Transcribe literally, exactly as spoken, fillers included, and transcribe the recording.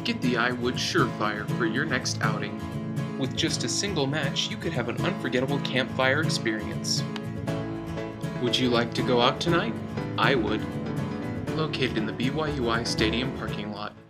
Get the iWood Surefire for your next outing. With just a single match, you could have an unforgettable campfire experience. Would you like to go out tonight? I would. Located in the B Y U I Stadium parking lot.